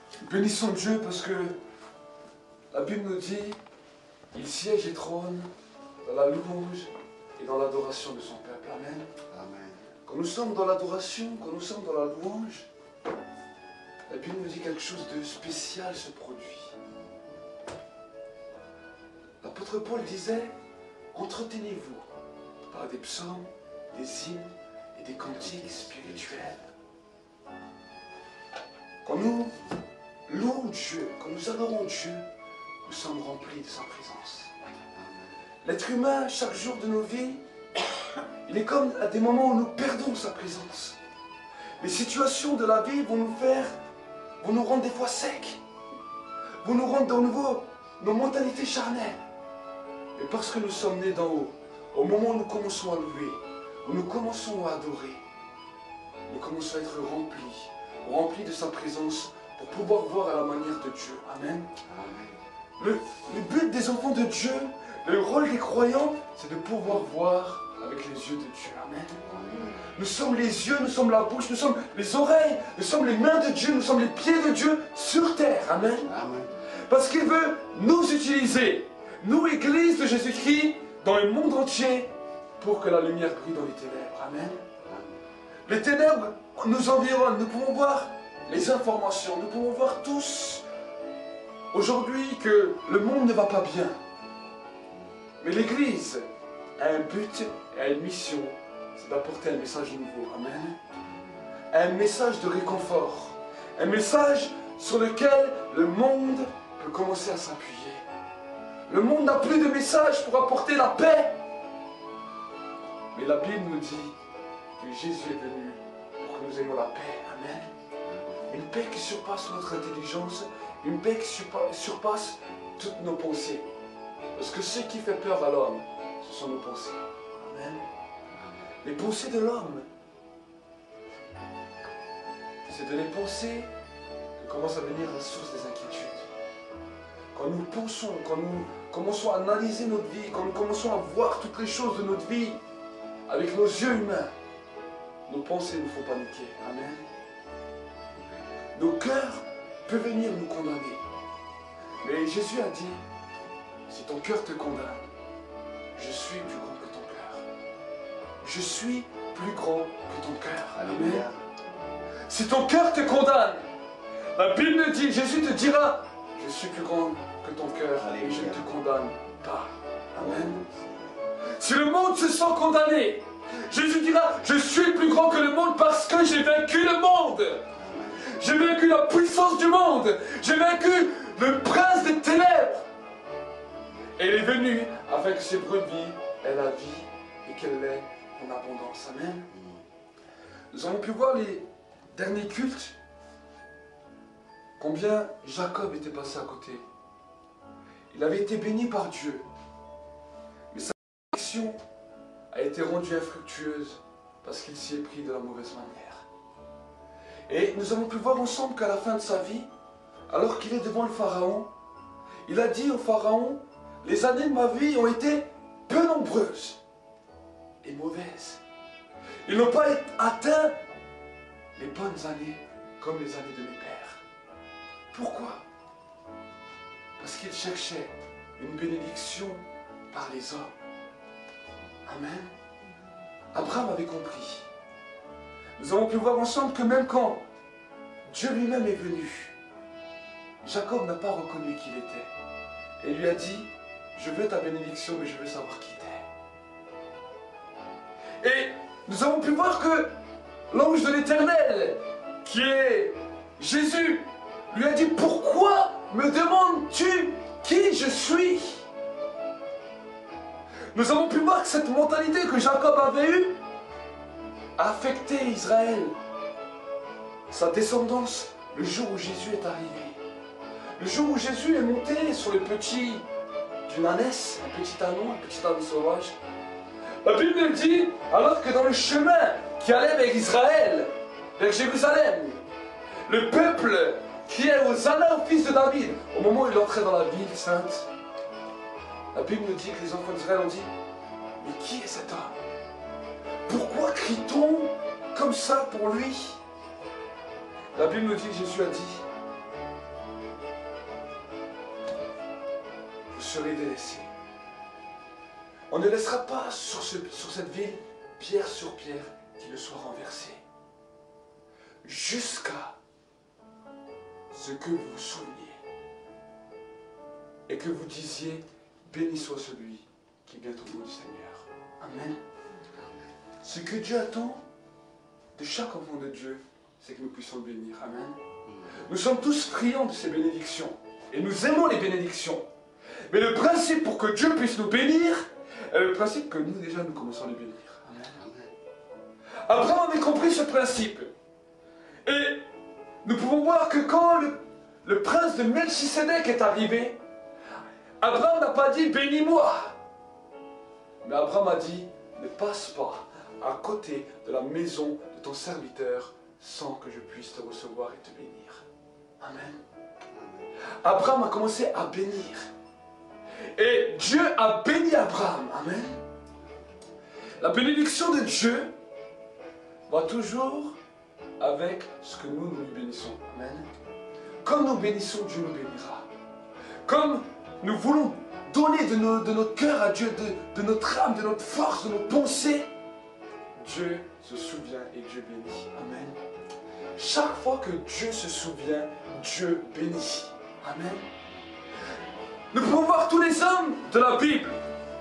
Bénissons Dieu parce que la Bible nous dit, il siège et trône dans la louange et dans l'adoration de son peuple. Amen. Amen. Quand nous sommes dans l'adoration, quand nous sommes dans la louange, la Bible nous dit quelque chose de spécial se produit. L'apôtre Paul disait, entretenez-vous par des psaumes, des hymnes et des cantiques spirituels. Quand nous louons Dieu, quand nous adorons Dieu, nous sommes remplis de sa présence. L'être humain, chaque jour de nos vies, il est comme à des moments où nous perdons sa présence. Les situations de la vie vont nous rendre des fois secs, vont nous rendre de nouveau nos mentalités charnelles. Et parce que nous sommes nés d'en haut, au moment où nous commençons à louer, où nous commençons à adorer, nous commençons à être remplis de sa présence pour pouvoir voir à la manière de Dieu. Amen. Le but des enfants de Dieu, le rôle des croyants, c'est de pouvoir voir avec les yeux de Dieu. Amen. Nous sommes les yeux, nous sommes la bouche, nous sommes les oreilles, nous sommes les mains de Dieu, nous sommes les pieds de Dieu sur terre. Amen. Amen. Parce qu'il veut nous utiliser, nous, Église de Jésus-Christ, dans le monde entier, pour que la lumière brille dans les ténèbres. Amen. Les ténèbres nous environnent, nous pouvons voir les informations, nous pouvons voir tous aujourd'hui que le monde ne va pas bien. Mais l'Église a un but et a une mission, c'est d'apporter un message nouveau. Amen. Un message de réconfort, un message sur lequel le monde peut commencer à s'appuyer. Le monde n'a plus de message pour apporter la paix. Mais la Bible nous dit que Jésus est venu pour que nous ayons la paix. Amen. Une paix qui surpasse notre intelligence, une paix qui surpasse toutes nos pensées. Parce que ce qui fait peur à l'homme, ce sont nos pensées. Amen. Les pensées de l'homme, c'est de les penser que commence à venir la source des inquiétudes. Quand nous pensons, quand nous commençons à analyser notre vie, quand nous commençons à voir toutes les choses de notre vie avec nos yeux humains, nos pensées nous font paniquer. Amen. Nos cœurs peuvent venir nous condamner. Mais Jésus a dit, si ton cœur te condamne, je suis plus grand que ton cœur. Je suis plus grand que ton cœur. Amen. Si ton cœur te condamne, la Bible dit, Jésus te dira, je suis plus grand que ton cœur et je ne te condamne pas. Amen. Si le monde se sent condamné, Jésus dira, je suis plus grand que le monde parce que j'ai vaincu le monde. J'ai vaincu la puissance du monde. J'ai vaincu le prince des ténèbres. Et il est venu afin que ses brebis aient la vie et qu'elle l'ait en abondance. Amen. Nous avons pu voir les derniers cultes, combien Jacob était passé à côté. Il avait été béni par Dieu. Mais sa action a été rendue infructueuse parce qu'il s'y est pris de la mauvaise manière. Et nous avons pu voir ensemble qu'à la fin de sa vie, alors qu'il est devant le Pharaon, il a dit au Pharaon, les années de ma vie ont été peu nombreuses et mauvaises. Ils n'ont pas atteint les bonnes années comme les années de mes pères. Pourquoi? Parce qu'il cherchait une bénédiction par les hommes. Amen. Abraham avait compris. Nous avons pu voir ensemble que même quand Dieu lui-même est venu, Jacob n'a pas reconnu qui il était. Et il lui a dit, je veux ta bénédiction, mais je veux savoir qui t'es. Et nous avons pu voir que l'ange de l'Éternel, qui est Jésus, lui a dit, pourquoi me demandes-tu qui je suis? Nous avons pu voir que cette mentalité que Jacob avait eue a affecté Israël, sa descendance, le jour où Jésus est arrivé. Le jour où Jésus est monté sur le petit d'une ânesse, un petit âne sauvage. La Bible dit, alors que dans le chemin qui allait vers Israël, vers Jérusalem, le peuple criait Hosanna au fils de David, au moment où il entrait dans la ville sainte, la Bible nous dit que les enfants d'Israël ont dit, mais qui est cet homme? Pourquoi crie-t-on comme ça pour lui? La Bible nous dit que Jésus a dit, serai délaissé. On ne laissera pas sur cette ville pierre sur pierre qui ne soit renversée. Jusqu'à ce que vous vous souveniez et que vous disiez, béni soit celui qui vient au nom du Seigneur. Amen. Ce que Dieu attend de chaque enfant de Dieu, c'est que nous puissions le bénir. Amen. Nous sommes tous friands de ces bénédictions et nous aimons les bénédictions. Mais le principe pour que Dieu puisse nous bénir est le principe que nous déjà nous commençons à les bénir. Amen. Abraham avait compris ce principe. Et nous pouvons voir que quand le prince de Melchisédek est arrivé, Abraham n'a pas dit bénis-moi. Mais Abraham a dit ne passe pas à côté de la maison de ton serviteur sans que je puisse te recevoir et te bénir. Amen. Abraham a commencé à bénir. Et Dieu a béni Abraham. Amen. La bénédiction de Dieu va toujours avec ce que nous lui bénissons. Amen. Comme nous bénissons, Dieu nous bénira. Comme nous voulons donner de notre cœur à Dieu, de notre âme, de notre force, de nos pensées, Dieu se souvient et Dieu bénit. Amen. Chaque fois que Dieu se souvient, Dieu bénit. Amen. Nous pouvons voir tous les hommes de la Bible.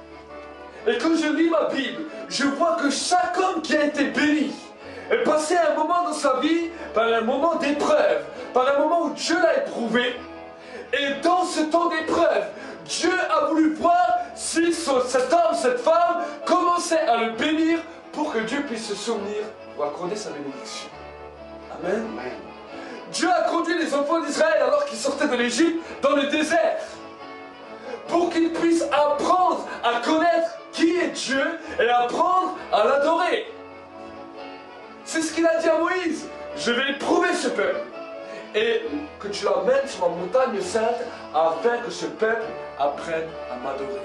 Et quand je lis ma Bible, je vois que chaque homme qui a été béni est passé un moment dans sa vie par un moment d'épreuve, par un moment où Dieu l'a éprouvé. Et dans ce temps d'épreuve, Dieu a voulu voir si cet homme, cette femme commençait à le bénir pour que Dieu puisse se souvenir ou accorder sa bénédiction. Amen. Amen. Dieu a conduit les enfants d'Israël alors qu'ils sortaient de l'Égypte dans le désert pour qu'ils puissent apprendre à connaître qui est Dieu et apprendre à l'adorer. C'est ce qu'il a dit à Moïse. Je vais éprouver ce peuple et que tu l'amènes sur ma montagne sainte afin que ce peuple apprenne à m'adorer.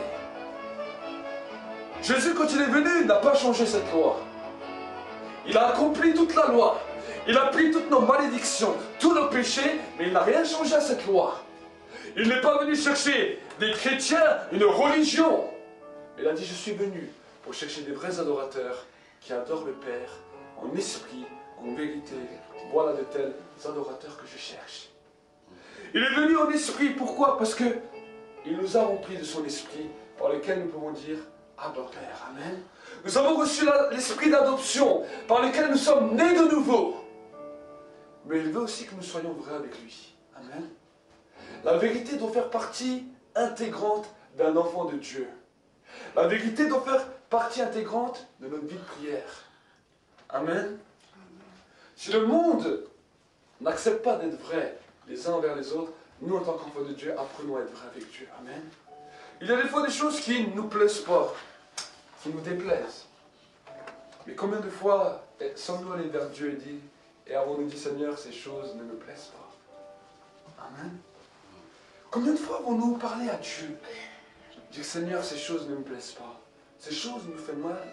Jésus, quand il est venu, n'a pas changé cette loi. Il a accompli toute la loi. Il a pris toutes nos malédictions, tous nos péchés, mais il n'a rien changé à cette loi. Il n'est pas venu chercher des chrétiens, une religion. Il a dit, je suis venu pour chercher des vrais adorateurs qui adorent le Père en esprit, en vérité. Voilà de tels adorateurs que je cherche. Il est venu en esprit, pourquoi? Parce que il nous a remplis de son esprit, par lequel nous pouvons dire Abba Père. Amen. Nous avons reçu l'esprit d'adoption, par lequel nous sommes nés de nouveau. Mais il veut aussi que nous soyons vrais avec lui. Amen. La vérité doit faire partie intégrante d'un enfant de Dieu. La vérité doit faire partie intégrante de notre vie de prière. Amen. Si le monde n'accepte pas d'être vrai les uns envers les autres, nous en tant qu'enfants de Dieu, apprenons à être vrais avec Dieu. Amen. Il y a des fois des choses qui ne nous plaisent pas, qui nous déplaisent. Mais combien de fois sommes-nous allés vers Dieu et dit, et avons-nous dit, Seigneur, ces choses ne me plaisent pas. Amen. Combien de fois avons-nous parlé à Dieu? Dire, Seigneur, ces choses ne me plaisent pas. Ces choses me font mal.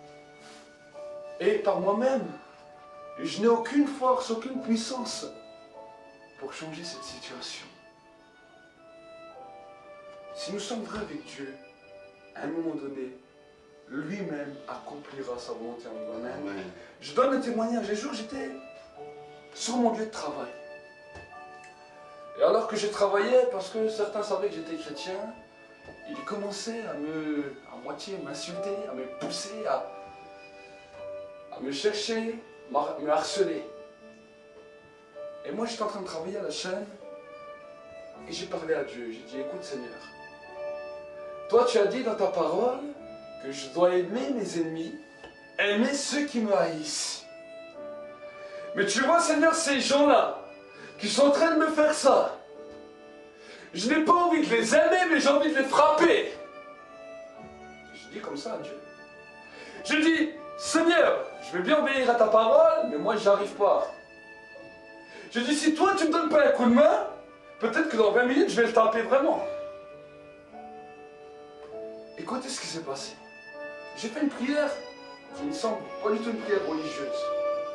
Et par moi-même, je n'ai aucune force, aucune puissance pour changer cette situation. Si nous sommes vrais avec Dieu, à un moment donné, lui-même accomplira sa volonté en nous. Amen. Amen. Je donne un témoignage. Un jour, j'étais sur mon lieu de travail. Et alors que je travaillais, parce que certains savaient que j'étais chrétien, ils commençaient à moitié m'insulter, à me pousser, à me chercher, me harceler. Et moi, j'étais en train de travailler à la chaîne, et j'ai parlé à Dieu. J'ai dit, écoute Seigneur, toi tu as dit dans ta parole que je dois aimer mes ennemis, aimer ceux qui me haïssent. Mais tu vois Seigneur, ces gens-là, qui sont en train de me faire ça, je n'ai pas envie de les aimer, mais j'ai envie de les frapper. Je dis comme ça à Dieu. Je dis, Seigneur, je vais bien obéir à ta parole, mais moi, j'y arrive pas. Je dis, si toi, tu me donnes pas un coup de main, peut-être que dans 20 minutes, je vais le taper vraiment. Écoutez ce qui s'est passé. J'ai fait une prière, qui me semble pas du tout une prière religieuse.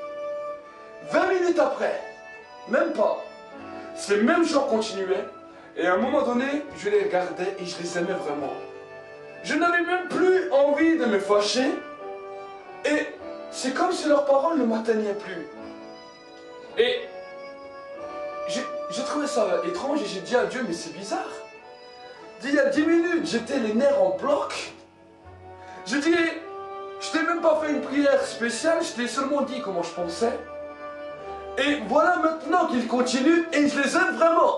20 minutes après, même pas, ces mêmes gens continuaient, Et à un moment donné, je les regardais et je les aimais vraiment. Je n'avais même plus envie de me fâcher. Et c'est comme si leurs paroles ne m'atteignaient plus. Et j'ai trouvé ça étrange et j'ai dit à Dieu, mais c'est bizarre. Il y a 10 minutes, j'étais les nerfs en bloc. J'ai dit, je t'ai même pas fait une prière spéciale, je t'ai seulement dit comment je pensais. Et voilà maintenant qu'ils continuent et je les aime vraiment.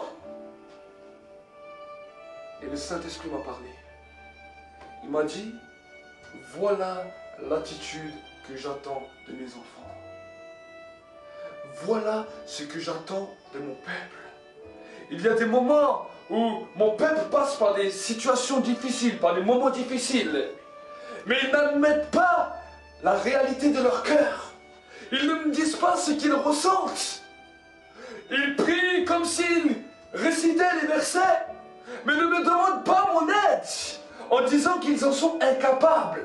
Et le Saint-Esprit m'a parlé. Il m'a dit, voilà l'attitude que j'attends de mes enfants. Voilà ce que j'attends de mon peuple. Il y a des moments où mon peuple passe par des situations difficiles, par des moments difficiles. Mais ils n'admettent pas la réalité de leur cœur. Ils ne me disent pas ce qu'ils ressentent. Ils prient comme s'ils récitaient les versets, mais ne me demandent pas mon aide, en disant qu'ils en sont incapables.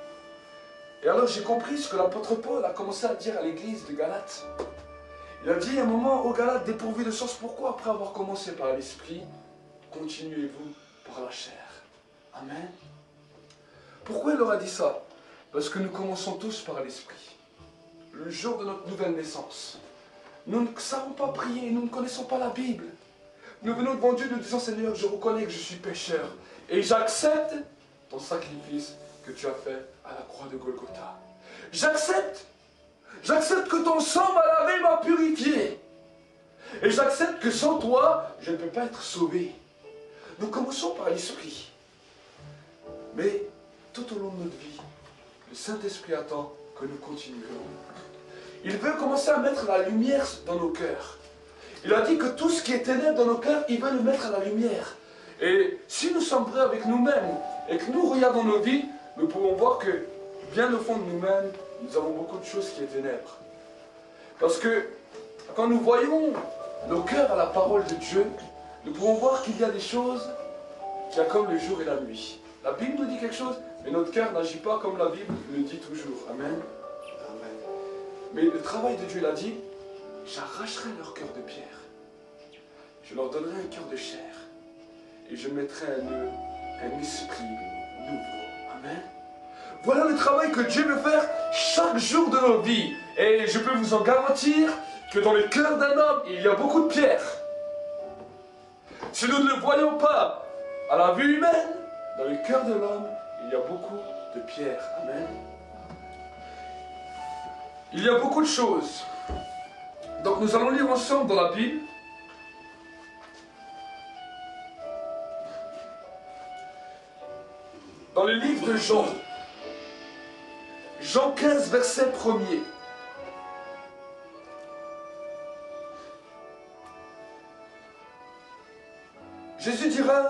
Et alors j'ai compris ce que l'apôtre Paul a commencé à dire à l'église de Galates. Il a dit à un moment aux Galates dépourvus de sens, pourquoi après avoir commencé par l'esprit, continuez-vous par la chair? Amen. Pourquoi il leur a dit ça? Parce que nous commençons tous par l'esprit. Le jour de notre nouvelle naissance, nous ne savons pas prier, nous ne connaissons pas la Bible. Nous venons devant Dieu, nous disons, Seigneur, je reconnais que je suis pécheur. Et j'accepte ton sacrifice que tu as fait à la croix de Golgotha. J'accepte. J'accepte que ton sang m'a lavé, m'a purifié. Et j'accepte que sans toi, je ne peux pas être sauvé. Nous commençons par l'esprit. Mais tout au long de notre vie, le Saint-Esprit attend que nous continuions. Il veut commencer à mettre la lumière dans nos cœurs. Il a dit que tout ce qui est ténèbres dans nos cœurs, il veut le mettre à la lumière. Et si nous sommes vrais avec nous-mêmes et que nous regardons nos vies, nous pouvons voir que bien au fond de nous-mêmes, nous avons beaucoup de choses qui sont ténèbres. Parce que quand nous voyons nos cœurs à la parole de Dieu, nous pouvons voir qu'il y a des choses qui sont comme le jour et la nuit. La Bible nous dit quelque chose, mais notre cœur n'agit pas comme la Bible le dit toujours. Amen. Amen. Mais le travail de Dieu, il a dit, j'arracherai leur cœur de pierre. Je leur donnerai un cœur de chair. Et je mettrai en eux un esprit nouveau. Amen. Voilà le travail que Dieu veut faire chaque jour de nos vies. Et je peux vous en garantir que dans le cœur d'un homme, il y a beaucoup de pierres. Si nous ne le voyons pas à la vue humaine, dans le cœur de l'homme, il y a beaucoup de pierres. Amen. Il y a beaucoup de choses. Donc nous allons lire ensemble dans la Bible. Dans le livre de Jean. Jean 15, verset 1er. Jésus dira,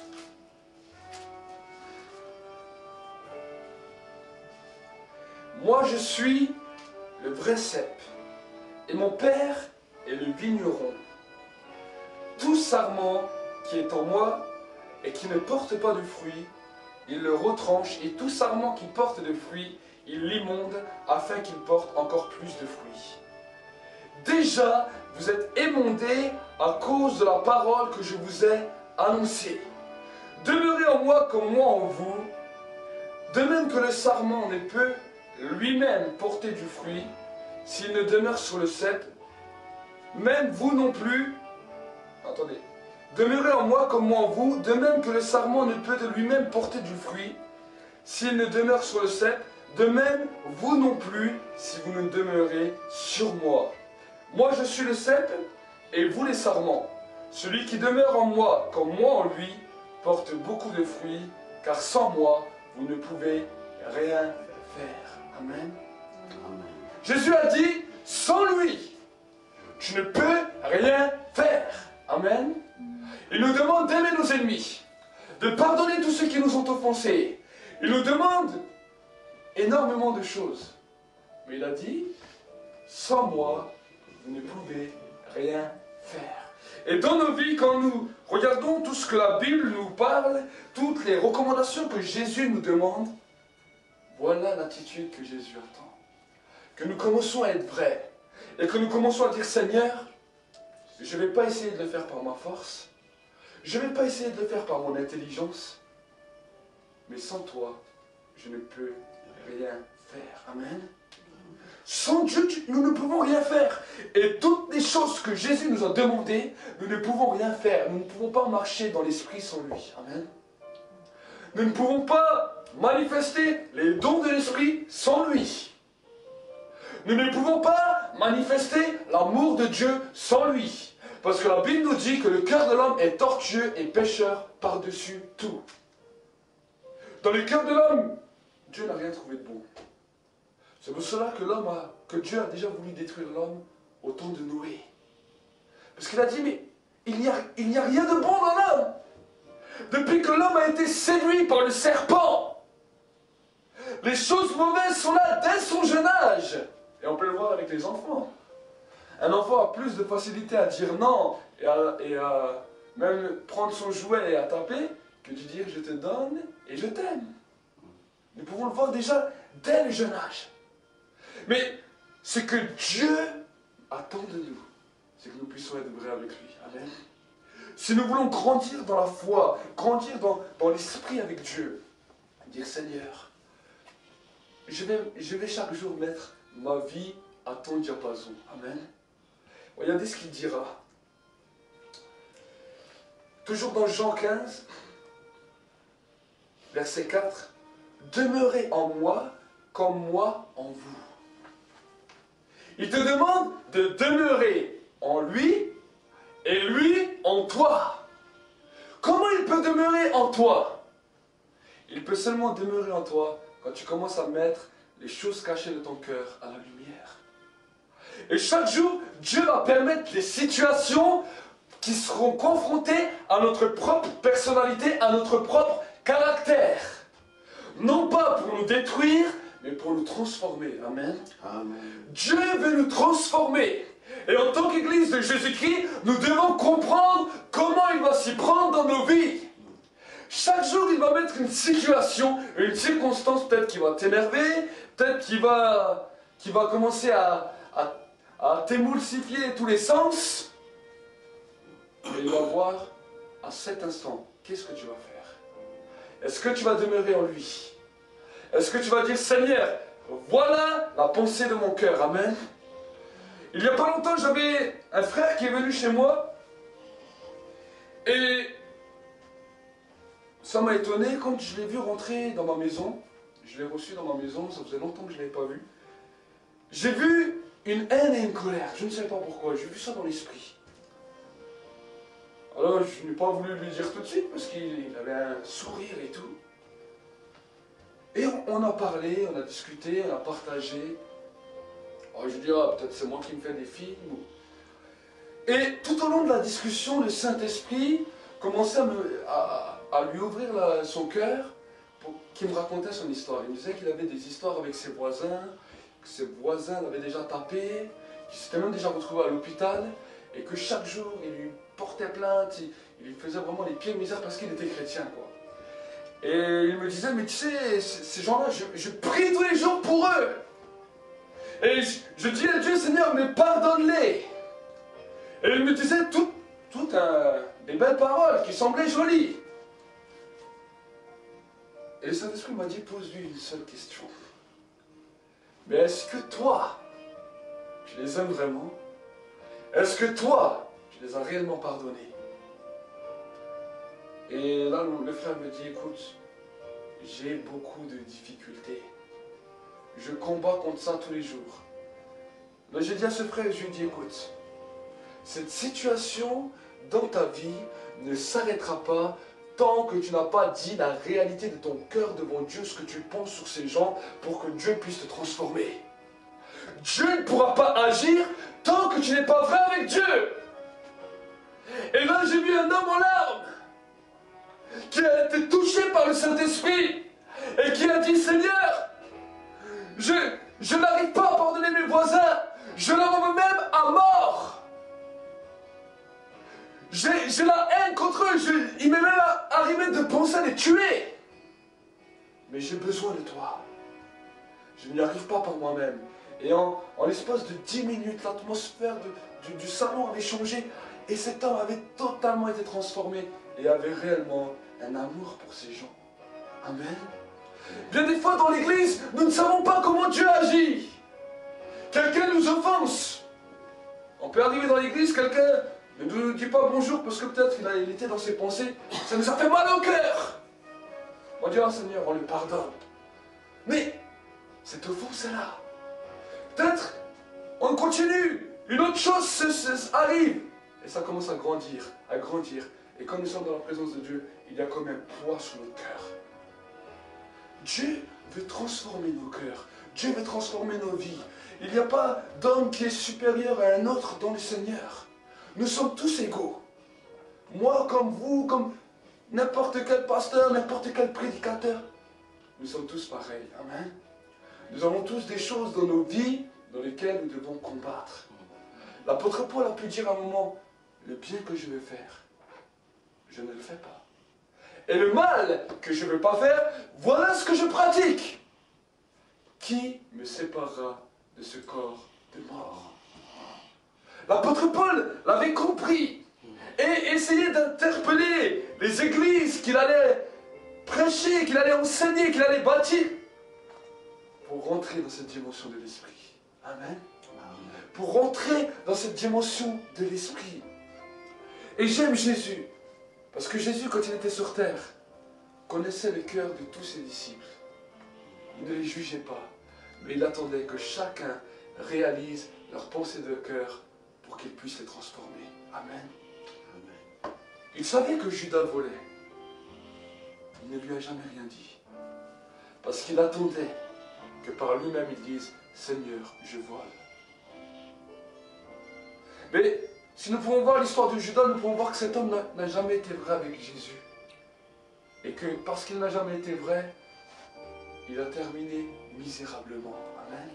moi je suis le vrai cep, et mon Père est le vigneron. Tout sarment qui est en moi et qui ne porte pas de fruits, il le retranche, et tout sarment qui porte de fruits, il l'immonde afin qu'il porte encore plus de fruits. Déjà, vous êtes émondés à cause de la parole que je vous ai annoncée. Demeurez en moi comme moi en vous, de même que le sarment ne peut lui-même porter du fruit s'il ne demeure sur le cep, même vous non plus. Attendez. Demeurez en moi comme moi en vous, de même que le sarment ne peut de lui-même porter du fruit s'il ne demeure sur le cep, de même vous non plus si vous ne demeurez sur moi. Moi je suis le cep et vous les sarments. Celui qui demeure en moi comme moi en lui porte beaucoup de fruits, car sans moi vous ne pouvez rien faire. Amen. Amen. Jésus a dit, sans lui, tu ne peux rien faire. Amen. Il nous demande d'aimer nos ennemis, de pardonner tous ceux qui nous ont offensés. Il nous demande énormément de choses. Mais il a dit, sans moi, vous ne pouvez rien faire. Et dans nos vies, quand nous regardons tout ce que la Bible nous parle, toutes les recommandations que Jésus nous demande, voilà l'attitude que Jésus attend. Que nous commençons à être vrais. Et que nous commençons à dire, Seigneur, je ne vais pas essayer de le faire par ma force. Je ne vais pas essayer de le faire par mon intelligence, mais sans toi, je ne peux rien faire. Amen. Sans Dieu, nous ne pouvons rien faire. Et toutes les choses que Jésus nous a demandées, nous ne pouvons rien faire. Nous ne pouvons pas marcher dans l'Esprit sans lui. Amen. Nous ne pouvons pas manifester les dons de l'Esprit sans lui. Nous ne pouvons pas manifester l'amour de Dieu sans lui. Parce que la Bible nous dit que le cœur de l'homme est tortueux et pécheur par-dessus tout. Dans le cœur de l'homme, Dieu n'a rien trouvé de bon. C'est pour cela que Dieu a déjà voulu détruire l'homme au temps de Noé. Parce qu'il a dit, mais il n'y a rien de bon dans l'homme. Depuis que l'homme a été séduit par le serpent, les choses mauvaises sont là dès son jeune âge. Et on peut le voir avec les enfants. Un enfant a plus de facilité à dire non et à même prendre son jouet et à taper que de dire je te donne et je t'aime. Nous pouvons le voir déjà dès le jeune âge. Mais ce que Dieu attend de nous, c'est que nous puissions être vrais avec lui. Amen. Si nous voulons grandir dans la foi, grandir dans l'esprit avec Dieu, dire Seigneur, je vais chaque jour mettre ma vie à ton diapason. Amen. Regardez ce qu'il dira. Toujours dans Jean 15, verset 4. Demeurez en moi comme moi en vous. Il te demande de demeurer en lui et lui en toi. Comment il peut demeurer en toi? Il peut seulement demeurer en toi quand tu commences à mettre les choses cachées de ton cœur à la lumière. Et chaque jour, Dieu va permettre des situations qui seront confrontées à notre propre personnalité, à notre propre caractère. Non pas pour nous détruire, mais pour nous transformer. Amen. Amen. Dieu veut nous transformer. Et en tant qu'Église de Jésus-Christ, nous devons comprendre comment il va s'y prendre dans nos vies. Chaque jour, il va mettre une situation, une circonstance peut-être qui va t'énerver, peut-être qui va commencer à t'émulsifier tous les sens. Et il va voir à cet instant, qu'est-ce que tu vas faire? Est-ce que tu vas demeurer en lui? Est-ce que tu vas dire, Seigneur, voilà la pensée de mon cœur, amen. Il n'y a pas longtemps, j'avais un frère qui est venu chez moi, et ça m'a étonné quand je l'ai vu rentrer dans ma maison. Je l'ai reçu dans ma maison, ça faisait longtemps que je ne l'avais pas vu. J'ai vu une haine et une colère, je ne sais pas pourquoi, j'ai vu ça dans l'esprit. Alors je n'ai pas voulu lui dire tout de suite, parce qu'il avait un sourire et tout. Et on a parlé, on a discuté, on a partagé. Alors je dis, ah, peut-être c'est moi qui me fais des films. Et tout au long de la discussion, le Saint-Esprit commençait à lui ouvrir son cœur pour qu'il me racontait son histoire. Il me disait qu'il avait des histoires avec ses voisins, que ses voisins l'avaient déjà tapé, qu'il s'était même déjà retrouvé à l'hôpital, et que chaque jour, il lui portait plainte, il lui faisait vraiment les pieds de misère parce qu'il était chrétien, quoi. Et il me disait, mais tu sais, ces gens-là, je prie tous les jours pour eux. Et je dis à Dieu, Seigneur, mais pardonne-les. Et il me disait des belles paroles qui semblaient jolies. Et le Saint-Esprit m'a dit, pose-lui une seule question. Mais est-ce que toi, tu les aimes vraiment? Est-ce que toi, tu les as réellement pardonnés? Et là, le frère me dit, écoute, j'ai beaucoup de difficultés. Je combats contre ça tous les jours. Mais j'ai dit à ce frère, je lui ai dit, écoute, cette situation dans ta vie ne s'arrêtera pas tant que tu n'as pas dit la réalité de ton cœur devant Dieu, ce que tu penses sur ces gens, pour que Dieu puisse te transformer. Dieu ne pourra pas agir tant que tu n'es pas vrai avec Dieu. Et là, j'ai vu un homme en larmes qui a été touché par le Saint-Esprit et qui a dit, Seigneur, je n'arrive pas à pardonner mes voisins, je leur en veux même à mort. J'ai la haine contre eux, il m'est même arrivé de penser à les tuer. Mais j'ai besoin de toi. Je n'y arrive pas par moi-même. Et en l'espace de 10 minutes, l'atmosphère du salon avait changé et cet homme avait totalement été transformé et avait réellement un amour pour ces gens. Amen. Bien des fois dans l'église, nous ne savons pas comment Dieu agit. Quelqu'un nous offense. On peut arriver dans l'église, quelqu'un ne nous dit pas bonjour parce que peut-être il était dans ses pensées. Ça nous a fait mal au cœur. On dit, oh Seigneur, on lui pardonne. Mais cette offense est là. Peut-être on continue. Une autre chose arrive. Et ça commence à grandir, à grandir. Et quand nous sommes dans la présence de Dieu, il y a comme un poids sur notre cœur. Dieu veut transformer nos cœurs. Dieu veut transformer nos vies. Il n'y a pas d'homme qui est supérieur à un autre dans le Seigneur. Nous sommes tous égaux. Moi comme vous, comme n'importe quel pasteur, n'importe quel prédicateur. Nous sommes tous pareils. Amen. Nous avons tous des choses dans nos vies dans lesquelles nous devons combattre. L'apôtre Paul a pu dire à un moment, le bien que je veux faire, je ne le fais pas. Et le mal que je ne veux pas faire, voilà ce que je pratique. Qui me séparera de ce corps de mort? L'apôtre Paul l'avait compris et essayait d'interpeller les églises qu'il allait prêcher, qu'il allait enseigner, qu'il allait bâtir pour rentrer dans cette dimension de l'esprit. Amen. Pour rentrer dans cette dimension de l'esprit. Et j'aime Jésus, parce que Jésus, quand il était sur terre, connaissait le cœur de tous ses disciples. Il ne les jugeait pas, mais il attendait que chacun réalise leurs pensées de cœur pour qu'il puisse les transformer. Amen. Il savait que Judas volait. Il ne lui a jamais rien dit. Parce qu'il attendait que par lui-même il dise « Seigneur, je vole ». Mais si nous pouvons voir l'histoire de Judas, nous pouvons voir que cet homme n'a jamais été vrai avec Jésus. Et que parce qu'il n'a jamais été vrai, il a terminé misérablement. Amen.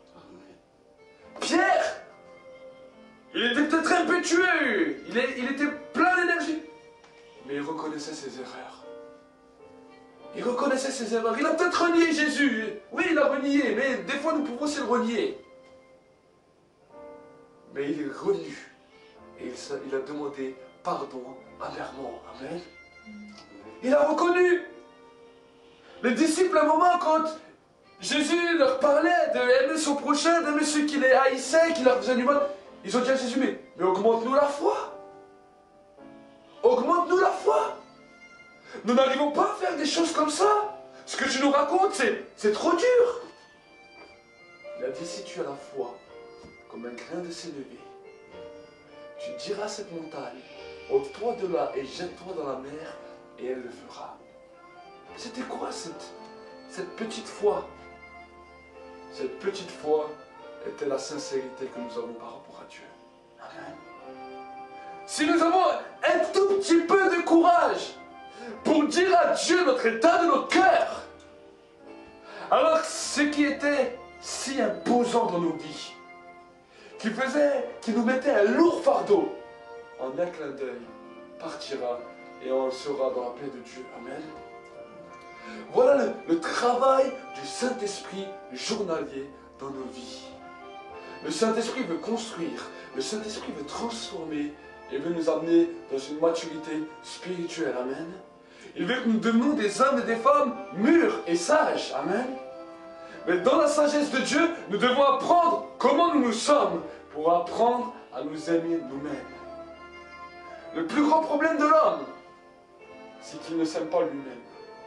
Pierre, il était peut-être impétueux, il était plein d'énergie, mais il reconnaissait ses erreurs. Il reconnaissait ses erreurs. Il a peut-être renié Jésus. Oui, il a renié, mais des fois nous pouvons aussi le renier. Mais il est revenu et il a demandé pardon amèrement. Amen. Il a reconnu. Les disciples, à un moment, quand Jésus leur parlait d'aimer son prochain, d'aimer ceux qui les haïssaient, qui leur faisaient du mal, ils ont dit à Jésus, mais augmente-nous la foi. Augmente-nous la foi. Nous n'arrivons pas à faire des choses comme ça. Ce que tu nous racontes, c'est trop dur. Il a dit, si tu as la foi, comme un grain de sénévé, tu diras à cette montagne, ôte-toi de là et jette-toi dans la mer, et elle le fera. C'était quoi cette petite foi? Cette petite foi était la sincérité que nous avons par rapport à Dieu. Amen. Si nous avons un tout petit peu de courage pour dire à Dieu notre état de notre cœur, alors ce qui était si imposant dans nos vies, qui nous mettait un lourd fardeau, en un clin d'œil, partira et on sera dans la paix de Dieu. Amen. Voilà le travail du Saint-Esprit journalier dans nos vies. Le Saint-Esprit veut construire, le Saint-Esprit veut transformer et veut nous amener dans une maturité spirituelle. Amen. Il veut que nous devenions des hommes et des femmes mûrs et sages. Amen. Mais dans la sagesse de Dieu, nous devons apprendre comment nous sommes pour apprendre à nous aimer nous-mêmes. Le plus grand problème de l'homme, c'est qu'il ne s'aime pas lui-même.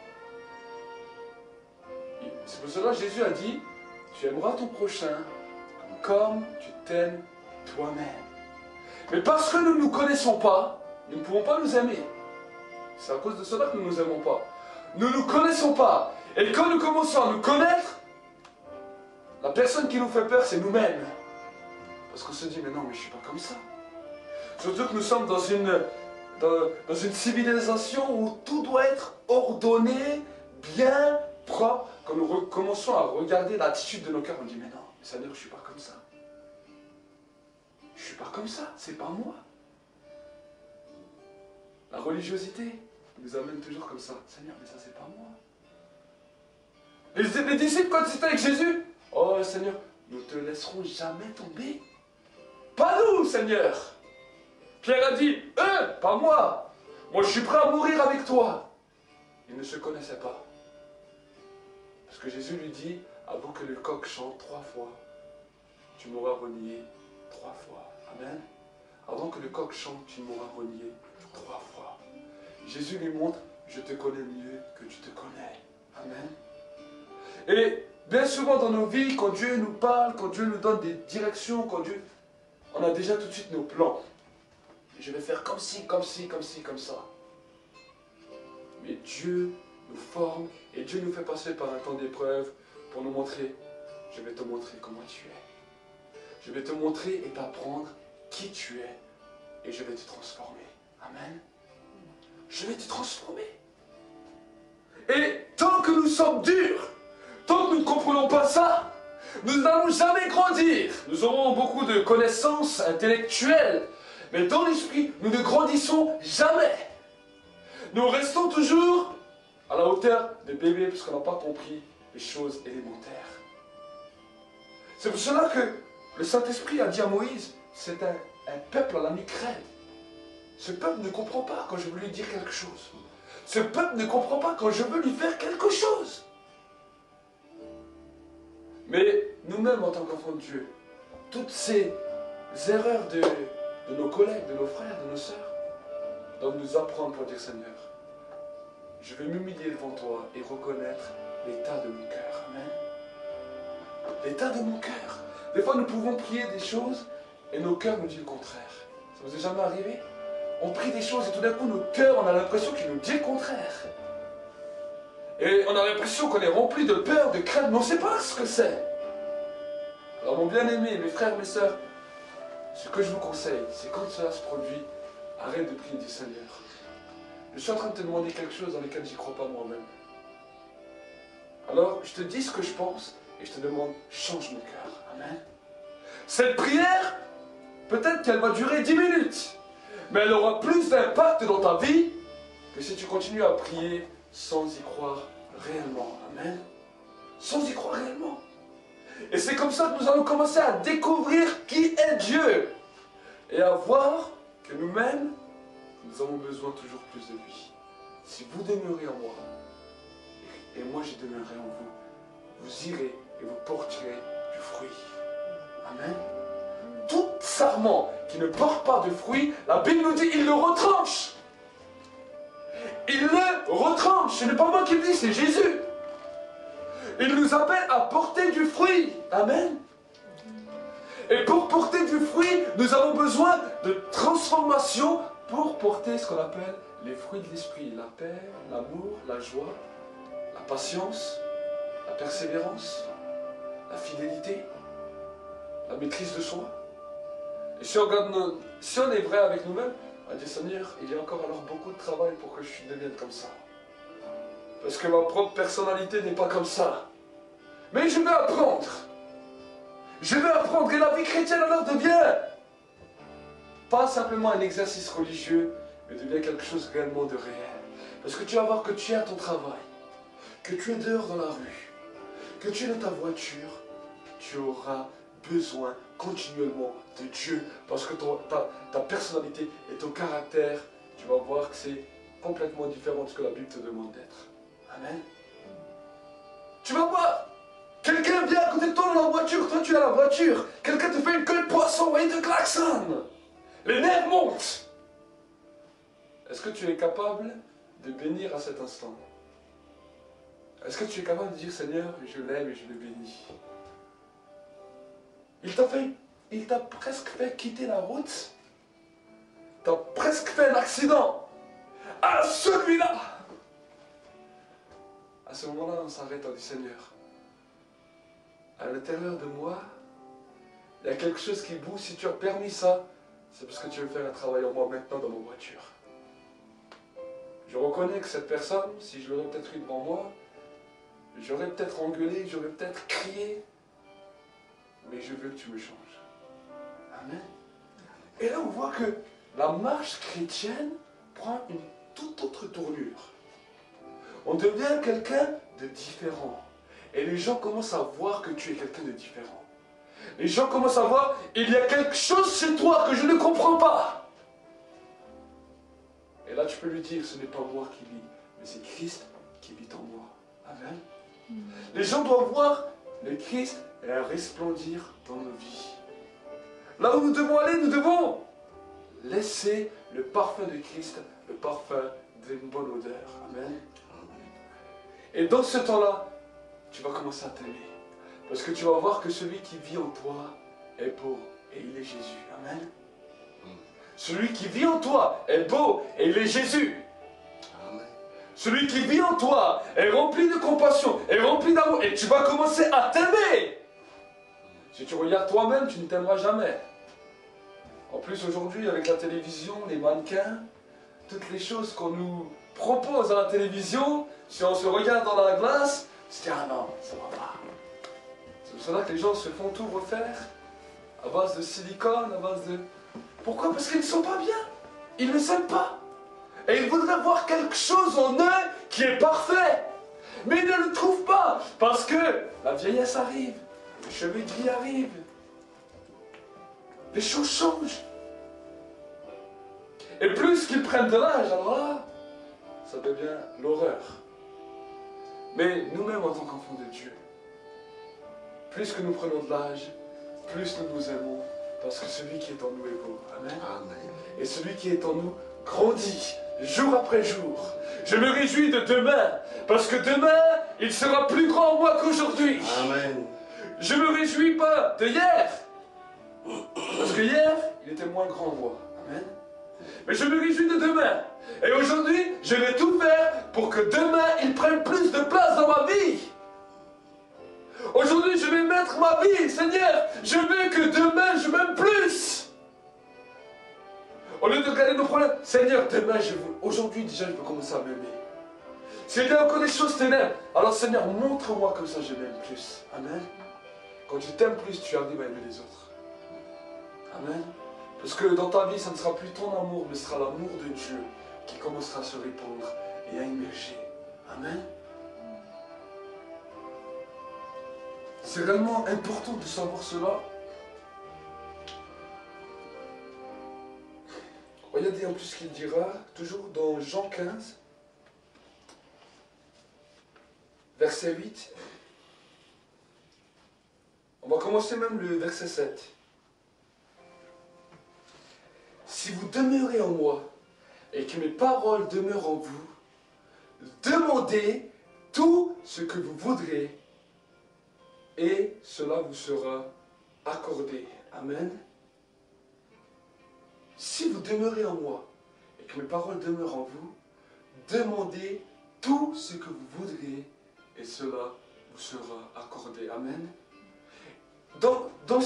C'est pour cela que Jésus a dit, tu aimeras ton prochain comme tu t'aimes toi-même. Mais parce que nous ne nous connaissons pas, nous ne pouvons pas nous aimer. C'est à cause de cela que nous ne nous aimons pas. Nous ne nous connaissons pas. Et quand nous commençons à nous connaître, la personne qui nous fait peur, c'est nous-mêmes. Parce qu'on se dit, mais non, mais je ne suis pas comme ça. Surtout que nous sommes dans une civilisation où tout doit être ordonné, bien, propre. Quand nous commençons à regarder l'attitude de nos cœurs, on dit, mais non, Seigneur, je ne suis pas comme ça. Je ne suis pas comme ça, c'est pas moi. La religiosité nous amène toujours comme ça. Seigneur, mais ça, c'est pas moi. Les disciples, quand ils étaient avec Jésus, oh Seigneur, nous ne te laisserons jamais tomber. Pas nous, Seigneur. Pierre a dit, eux, pas moi. Moi, je suis prêt à mourir avec toi. Ils ne se connaissaient pas. Parce que Jésus lui dit, avant que le coq chante 3 fois, tu m'auras renié 3 fois. Amen. Avant que le coq chante, tu m'auras renié 3 fois. Jésus lui montre, je te connais mieux que tu te connais. Amen. Et bien souvent dans nos vies, quand Dieu nous parle, quand Dieu nous donne des directions, quand Dieu... On a déjà tout de suite nos plans. Je vais faire comme ci, comme ci, comme ci, comme ça. Mais Dieu nous forme et Dieu nous fait passer par un temps d'épreuve pour nous montrer, je vais te montrer comment tu es. Je vais te montrer et t'apprendre qui tu es et je vais te transformer. Amen. Je vais te transformer. Et tant que nous sommes durs, tant que nous ne comprenons pas ça, nous n'allons jamais grandir. Nous aurons beaucoup de connaissances intellectuelles, mais dans l'esprit, nous ne grandissons jamais. Nous restons toujours à la hauteur des bébés parce qu'on n'a pas compris les choses élémentaires. C'est pour cela que le Saint-Esprit a dit à Moïse, c'est un peuple à la nuque raide. Ce peuple ne comprend pas quand je veux lui dire quelque chose. Ce peuple ne comprend pas quand je veux lui faire quelque chose. Mais nous-mêmes, en tant qu'enfants de Dieu, toutes ces erreurs de nos collègues, de nos frères, de nos sœurs, doivent nous apprendre pour dire Seigneur, je vais m'humilier devant toi et reconnaître l'état de mon cœur. Amen. L'état de mon cœur. Des fois, nous pouvons prier des choses et nos cœurs nous disent le contraire. Ça vous est jamais arrivé? On prie des choses et tout d'un coup, notre cœur, on a l'impression qu'il nous dit le contraire. Et on a l'impression qu'on est rempli de peur, de crainte, mais on ne sait pas ce que c'est. Alors mon bien-aimé, mes frères, mes sœurs, ce que je vous conseille, c'est quand cela se produit, arrête de prier du Seigneur. Je suis en train de te demander quelque chose dans lequel je n'y crois pas moi-même. Alors, je te dis ce que je pense et je te demande, change mon cœur. Amen. Cette prière, peut-être qu'elle va durer 10 minutes, mais elle aura plus d'impact dans ta vie que si tu continues à prier sans y croire réellement. Amen. Sans y croire réellement. Et c'est comme ça que nous allons commencer à découvrir qui est Dieu. Et à voir que nous-mêmes, nous avons besoin toujours plus de lui. Si vous demeurez en moi, et moi je demeurerai en vous, vous irez et vous porterez du fruit. Amen. Tout sarment qui ne porte pas de fruit, la Bible nous dit, il le retranche. Il le retranche. Ce n'est pas moi qui le dis, c'est Jésus. Il nous appelle à porter du fruit. Amen. Et pour porter du fruit, nous avons besoin de transformation pour porter ce qu'on appelle les fruits de l'esprit. La paix, l'amour, la joie, la patience, la persévérance, la fidélité, la maîtrise de soi. Et si on est vrai avec nous-mêmes, on dit Seigneur, il y a encore alors beaucoup de travail pour que je devienne comme ça. Parce que ma propre personnalité n'est pas comme ça. Mais je vais apprendre. Je vais apprendre. Et la vie chrétienne alors devient pas simplement un exercice religieux, mais devient quelque chose réellement de réel. Parce que tu vas voir que tu es à ton travail, que tu es dehors dans la rue, que tu es dans ta voiture, tu auras besoin continuellement de Dieu. Parce que ta personnalité et ton caractère, tu vas voir que c'est complètement différent de ce que la Bible te demande d'être. Amen. Tu vas voir, quelqu'un vient à côté de toi dans la voiture, toi tu es à la voiture, quelqu'un te fait une queue de poisson et il te klaxonne. Les nerfs montent. Est-ce que tu es capable de bénir à cet instant? Est-ce que tu es capable de dire Seigneur, je l'aime et je le bénis? Il t'a presque fait quitter la route. T'as presque fait un accident. À celui-là. À ce moment-là, on s'arrête, on dit Seigneur, à l'intérieur de moi, il y a quelque chose qui bouge. Si tu as permis ça, c'est parce que tu veux faire un travail en moi maintenant dans ma voiture. Je reconnais que cette personne, si je l'aurais peut-être eu devant moi, j'aurais peut-être engueulé, j'aurais peut-être crié, mais je veux que tu me changes. Amen. Et là, on voit que la marche chrétienne prend une toute autre tournure. On devient quelqu'un de différent. Et les gens commencent à voir que tu es quelqu'un de différent. Les gens commencent à voir, il y a quelque chose chez toi que je ne comprends pas. Et là, tu peux lui dire, ce n'est pas moi qui vis, mais c'est Christ qui vit en moi. Amen. Les gens doivent voir le Christ resplendir dans nos vies. Là où nous devons aller, nous devons laisser le parfum de Christ, le parfum d'une bonne odeur. Amen. Et dans ce temps-là, tu vas commencer à t'aimer. Parce que tu vas voir que celui qui vit en toi est beau et il est Jésus. Amen. Celui qui vit en toi est beau et il est Jésus. Amen. Celui qui vit en toi est rempli de compassion, est rempli d'amour. Et tu vas commencer à t'aimer. Si tu regardes toi-même, tu ne t'aimeras jamais. En plus, aujourd'hui, avec la télévision, les mannequins, toutes les choses qu'on nous propose à la télévision, si on se regarde dans la glace, tu te dis, ah non, ça va pas. C'est pour cela que les gens se font tout refaire à base de silicone, à base de... Pourquoi? Parce qu'ils ne sont pas bien. Ils ne s'aiment pas. Et ils voudraient voir quelque chose en eux qui est parfait. Mais ils ne le trouvent pas. Parce que la vieillesse arrive. Les cheveux gris arrivent. Les choses changent. Et plus qu'ils prennent de l'âge, alors là, ça devient l'horreur. Mais nous-mêmes en tant qu'enfants de Dieu, plus que nous prenons de l'âge, plus nous nous aimons. Parce que celui qui est en nous est beau. Amen. Amen. Et celui qui est en nous grandit jour après jour. Je me réjouis de demain. Parce que demain, il sera plus grand en moi qu'aujourd'hui. Amen. Je ne me réjouis pas de hier. Parce que hier, il était moins grand en moi. Amen. Mais je me réjouis de demain. Et aujourd'hui, je vais tout faire pour que demain, il prenne plus de place dans ma vie. Aujourd'hui, je vais mettre ma vie, Seigneur. Je veux que demain, je m'aime plus. Au lieu de regarder nos problèmes, Seigneur, demain, aujourd'hui déjà, je veux commencer à m'aimer. S'il y a encore des choses ténèbres, alors Seigneur, montre-moi comme ça, je m'aime plus. Amen. Quand tu t'aimes plus, tu arrives à aimer les autres. Amen. Parce que dans ta vie, ça ne sera plus ton amour, mais ce sera l'amour de Dieu qui commencera à se répandre et à émerger. Amen. C'est réellement important de savoir cela. Regardez en plus ce qu'il dira, toujours dans Jean 15, verset 8. On va commencer même le verset 7. Si vous demeurez en moi et que mes paroles demeurent en vous, demandez tout ce que vous voudrez et cela vous sera accordé. Amen. Si vous demeurez en moi et que mes paroles demeurent en vous, demandez tout ce que vous voudrez et cela vous sera accordé. Amen. Dans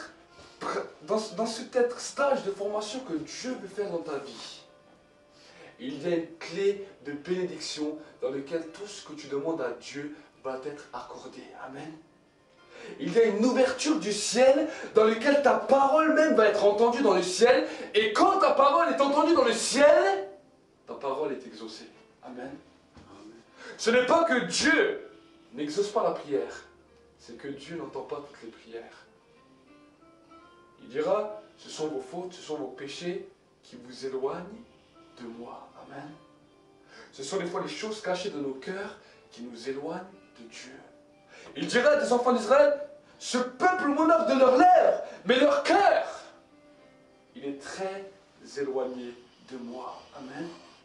cet être stage de formation que Dieu veut faire dans ta vie, il y a une clé de bénédiction dans laquelle tout ce que tu demandes à Dieu va t'être accordé. Amen. Il y a une ouverture du ciel dans laquelle ta parole même va être entendue dans le ciel. Et quand ta parole est entendue dans le ciel, ta parole est exaucée. Amen. Amen. Ce n'est pas que Dieu n'exauce pas la prière, c'est que Dieu n'entend pas toutes les prières. Il dira, ce sont vos fautes, ce sont vos péchés qui vous éloignent de moi. Amen. Ce sont des fois les choses cachées de nos cœurs qui nous éloignent de Dieu. Il dira des enfants d'Israël, ce peuple m'honore de leurs lèvres, mais leur cœur, il est très éloigné de moi. Amen.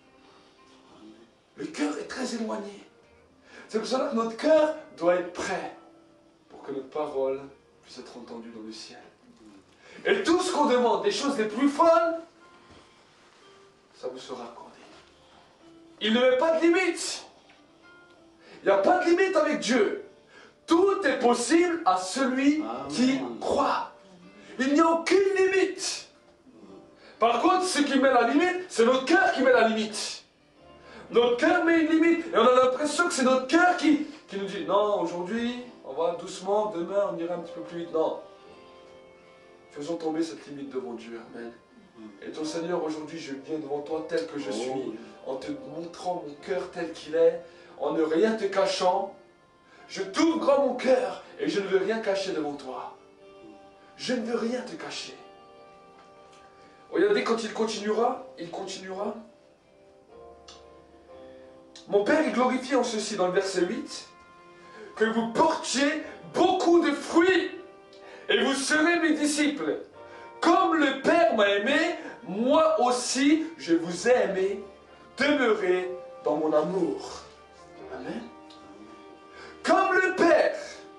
Le cœur est très éloigné. C'est pour cela que notre cœur doit être prêt pour que notre parole puisse être entendue dans le ciel. Et tout ce qu'on demande, des choses les plus folles, ça vous sera accordé. Il ne met pas de limite. Il n'y a pas de limite avec Dieu. Tout est possible à celui qui croit. Il n'y a aucune limite. Par contre, ce qui met la limite, c'est notre cœur qui met la limite. Notre cœur met une limite. Et on a l'impression que c'est notre cœur qui nous dit, non, aujourd'hui, on va doucement, demain, on ira un petit peu plus vite. Non. Faisons tomber cette limite devant Dieu. Amen. Et ton Seigneur, aujourd'hui, je viens devant toi tel que je suis, en te montrant mon cœur tel qu'il est, en ne rien te cachant. Je t'ouvre grand mon cœur et je ne veux rien cacher devant toi. Je ne veux rien te cacher. Regardez, quand il continuera, mon Père est glorifié en ceci, dans le verset 8, que vous portiez beaucoup de fruits, et vous serez mes disciples. Comme le Père m'a aimé, moi aussi je vous ai aimé. Demeurez dans mon amour. Amen. Comme le Père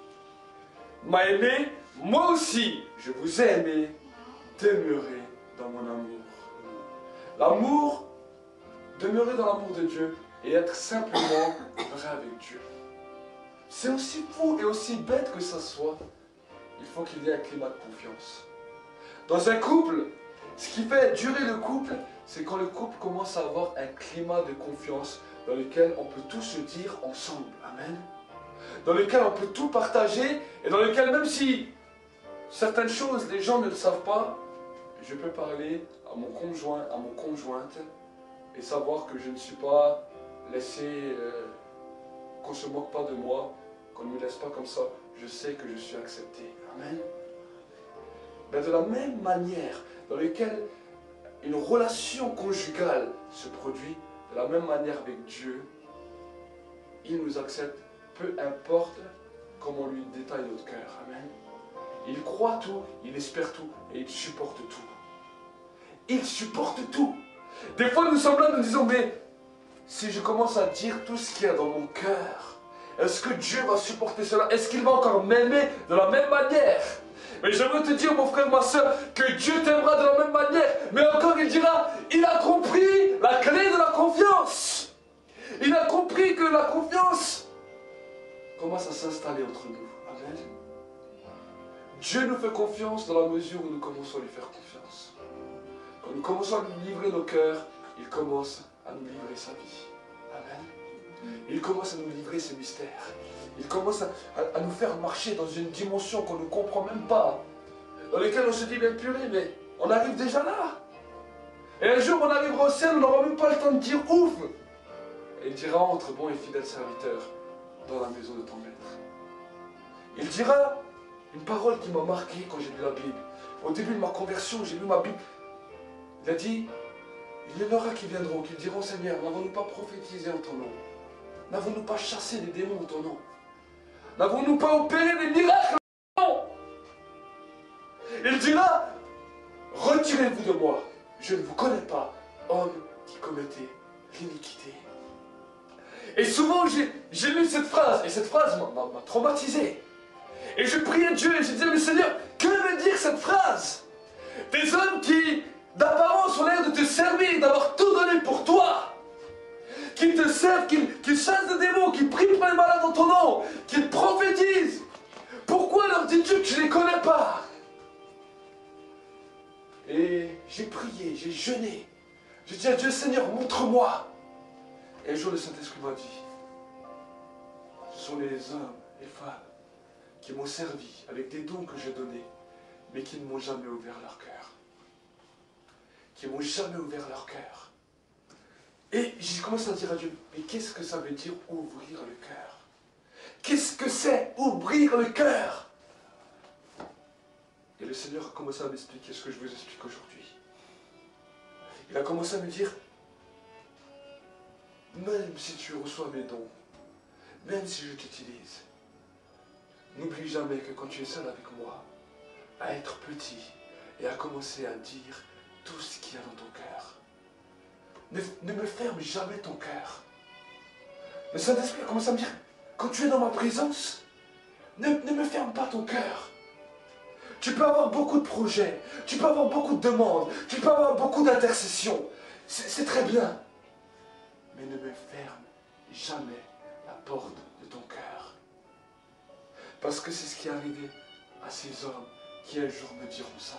m'a aimé, moi aussi je vous ai aimé. Demeurez dans mon amour. L'amour, demeurer dans l'amour de Dieu et être simplement vrai avec Dieu. C'est aussi fou et aussi bête que ça soit, il faut qu'il y ait un climat de confiance. Dans un couple, ce qui fait durer le couple, c'est quand le couple commence à avoir un climat de confiance dans lequel on peut tout se dire ensemble. Amen. Dans lequel on peut tout partager et dans lequel même si certaines choses les gens ne le savent pas, je peux parler à mon conjoint, à mon conjointe et savoir que je ne suis pas laissé, qu'on ne se moque pas de moi, qu'on ne me laisse pas comme ça. Je sais que je suis accepté. Amen. Mais de la même manière dans laquelle une relation conjugale se produit, de la même manière avec Dieu, il nous accepte, peu importe comment on lui détaille notre cœur. Amen. Il croit tout, il espère tout et il supporte tout. Il supporte tout. Des fois nous sommes là, nous disons, mais si je commence à dire tout ce qu'il y a dans mon cœur, est-ce que Dieu va supporter cela? Est-ce qu'il va encore m'aimer de la même manière? Mais je veux te dire, mon frère, ma soeur, que Dieu t'aimera de la même manière. Mais encore, il dira, il a compris la clé de la confiance. Il a compris que la confiance commence à s'installer entre nous. Amen. Dieu nous fait confiance dans la mesure où nous commençons à lui faire confiance. Quand nous commençons à lui livrer nos cœurs, il commence à nous livrer sa vie. Amen. Il commence à nous livrer ses mystères. Il commence à nous faire marcher dans une dimension qu'on ne comprend même pas. Dans laquelle on se dit, bien purée, mais on arrive déjà là. Et un jour, on arrivera au ciel, on n'aura même pas le temps de dire ouf. Et il dira, entre bon et fidèle serviteur dans la maison de ton maître. Il dira une parole qui m'a marqué quand j'ai lu la Bible. Au début de ma conversion, j'ai lu ma Bible. Il a dit, il y en aura qui viendront, qui diront, Seigneur, n'avons-nous pas prophétisé en ton nom? N'avons-nous pas chassé des démons en ton nom? N'avons-nous pas opéré des miracles en ton nom? Il dira, retirez-vous de moi, je ne vous connais pas, homme qui commettez l'iniquité. Et souvent j'ai lu cette phrase, et cette phrase m'a traumatisé. Et je priais Dieu et je disais, mais Seigneur, que veut dire cette phrase? Des hommes qui, d'apparence, ont l'air de te servir, d'avoir tout donné pour toi, qui te servent, qui chassent des démons, qui prient pour les malades en ton nom, qui prophétisent. Pourquoi leur dis-tu que je ne les connais pas? Et j'ai prié, j'ai jeûné. J'ai dit à Dieu, Seigneur, montre-moi. Et un jour, le Saint-Esprit m'a dit, ce sont les hommes, les femmes, qui m'ont servi avec des dons que j'ai donnés, mais qui ne m'ont jamais ouvert leur cœur. Qui m'ont jamais ouvert leur cœur. Et j'ai commencé à dire à Dieu, mais qu'est-ce que ça veut dire ouvrir le cœur? Qu'est-ce que c'est ouvrir le cœur? Et le Seigneur a commencé à m'expliquer ce que je vous explique aujourd'hui. Il a commencé à me dire, même si tu reçois mes dons, même si je t'utilise, n'oublie jamais que quand tu es seul avec moi, à être petit et à commencer à dire tout ce qu'il y a dans ton cœur. Ne me ferme jamais ton cœur. Le Saint-Esprit a commencé à me dire, quand tu es dans ma présence, ne me ferme pas ton cœur. Tu peux avoir beaucoup de projets, tu peux avoir beaucoup de demandes, tu peux avoir beaucoup d'intercessions. C'est très bien. Mais ne me ferme jamais la porte de ton cœur. Parce que c'est ce qui est arrivé à ces hommes qui un jour me diront ça.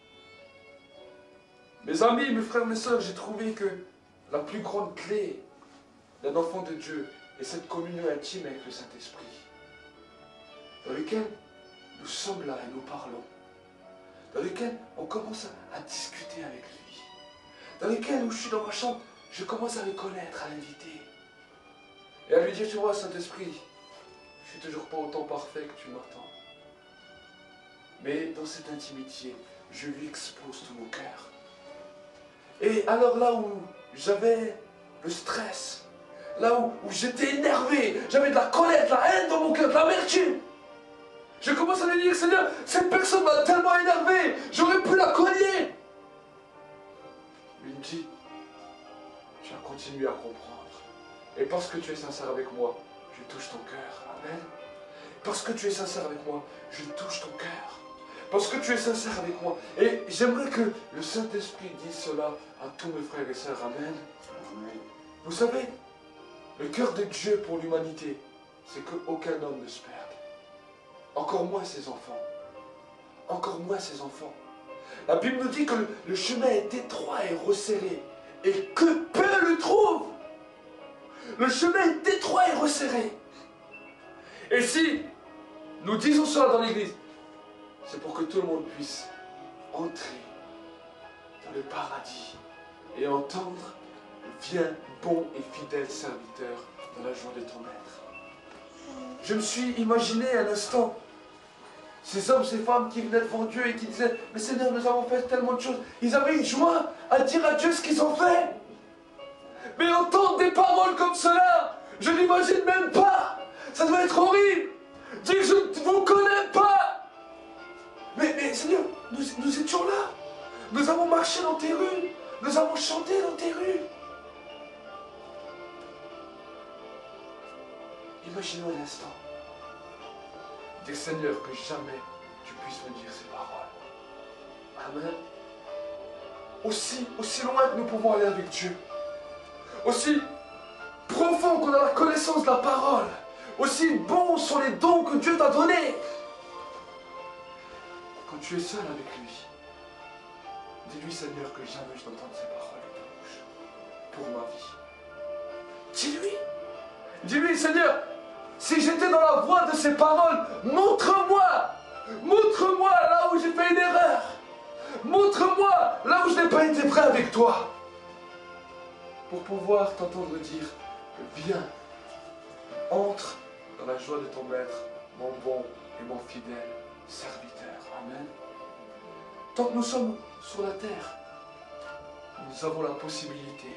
Mes amis, mes frères, mes soeurs, j'ai trouvé que la plus grande clé d'un enfant de Dieu est cette communion intime avec le Saint-Esprit, dans lequel nous sommes là et nous parlons, dans lequel on commence à discuter avec lui, dans lequel où je suis dans ma chambre, je commence à le connaître, à l'inviter, et à lui dire, tu vois, Saint-Esprit, je suis toujours pas autant parfait que tu m'attends. Mais dans cette intimité, je lui expose tout mon cœur. Et alors là où j'avais le stress, là où j'étais énervé, j'avais de la colère, de la haine dans mon cœur, de l'amertume. Je commence à lui dire, Seigneur, cette personne m'a tellement énervé, j'aurais pu la cogner. Il me dit, tu vas continuer à comprendre. Et parce que tu es sincère avec moi, je touche ton cœur. Amen. Parce que tu es sincère avec moi, je touche ton cœur. Parce que tu es sincère avec moi. Et j'aimerais que le Saint-Esprit dise cela à tous mes frères et sœurs. Amen. Amen. Vous savez, le cœur de Dieu pour l'humanité, c'est qu'aucun homme ne se perde. Encore moins ses enfants. Encore moins ses enfants. La Bible nous dit que le chemin est étroit et resserré. Et que peu le trouvent. Le chemin est étroit et resserré. Et si nous disons cela dans l'église, c'est pour que tout le monde puisse entrer dans le paradis et entendre « Viens, bon et fidèle serviteur, dans la joie de ton maître ». Je me suis imaginé un instant ces hommes, ces femmes qui venaient devant Dieu et qui disaient « Mais Seigneur, nous avons fait tellement de choses ». Ils avaient une joie à dire à Dieu ce qu'ils ont fait. Mais entendre des paroles comme cela, je n'imagine même pas. Ça doit être horrible. Dire je ne vous connais pas. Mais Seigneur, nous étions là. Nous avons marché dans tes rues. Nous avons chanté dans tes rues. Imaginons un instant. Dire Seigneur, que jamais tu puisses me dire ces paroles. Amen. Aussi loin que nous pouvons aller avec Dieu. Aussi profond qu'on a la connaissance de la parole. Aussi bons sont les dons que Dieu t'a donnés. Quand tu es seul avec lui, dis-lui Seigneur que jamais je n'entende ces paroles de ta bouche pour ma vie. Dis-lui. Dis-lui Seigneur, si j'étais dans la voie de ces paroles, montre-moi. Montre-moi là où j'ai fait une erreur. Montre-moi là où je n'ai pas été prêt avec toi. Pour pouvoir t'entendre dire, viens, entre dans la joie de ton maître, mon bon et mon fidèle serviteur. Amen. Tant que nous sommes sur la terre, nous avons la possibilité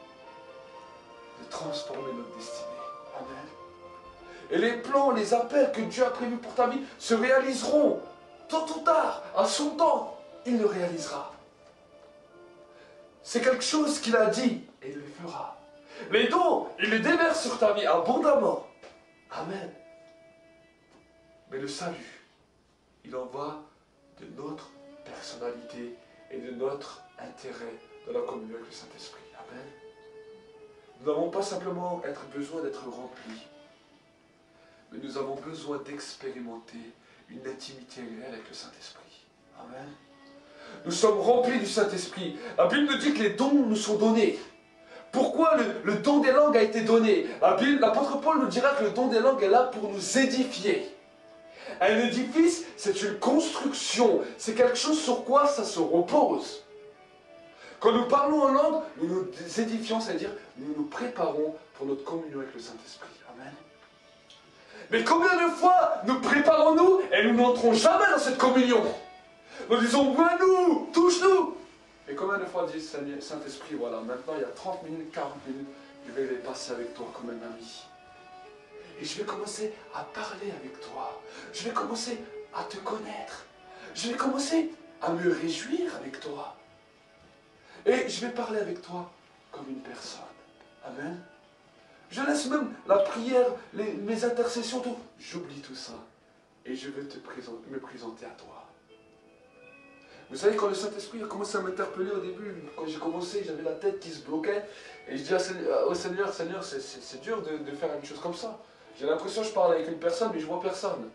de transformer notre destinée. Amen. Et les plans, les appels que Dieu a prévus pour ta vie se réaliseront tôt ou tard, à son temps, il le réalisera. C'est quelque chose qu'il a dit et il le fera. Les dons, il les déverse sur ta vie abondamment. Amen. Mais le salut, il en va de notre personnalité et de notre intérêt dans la communion avec le Saint-Esprit. Amen. Nous n'avons pas simplement besoin d'être remplis, mais nous avons besoin d'expérimenter une intimité réelle avec le Saint-Esprit. Amen. Nous sommes remplis du Saint-Esprit. La Bible nous dit que les dons nous sont donnés. Pourquoi le don des langues a été donné? L'apôtre Paul nous dira que le don des langues est là pour nous édifier. Un édifice, c'est une construction. C'est quelque chose sur quoi ça se repose. Quand nous parlons en langue, nous nous édifions, c'est-à-dire nous nous préparons pour notre communion avec le Saint-Esprit. Amen. Mais combien de fois nous préparons-nous et nous n'entrons jamais dans cette communion? Nous disons, vois-nous, touche-nous. Et combien de fois dit Saint-Esprit, voilà, maintenant il y a 30 minutes, 40 minutes, je vais les passer avec toi comme un ami. Et je vais commencer à parler avec toi. Je vais commencer à te connaître. Je vais commencer à me réjouir avec toi. Et je vais parler avec toi comme une personne. Amen. Je laisse même la prière, mes intercessions, tout. J'oublie tout ça. Et je vais me présenter à toi. Vous savez, quand le Saint-Esprit a commencé à m'interpeller au début, quand j'ai commencé, j'avais la tête qui se bloquait. Et je dis au Seigneur, Seigneur, c'est dur de faire une chose comme ça. J'ai l'impression que je parle avec une personne, mais je ne vois personne.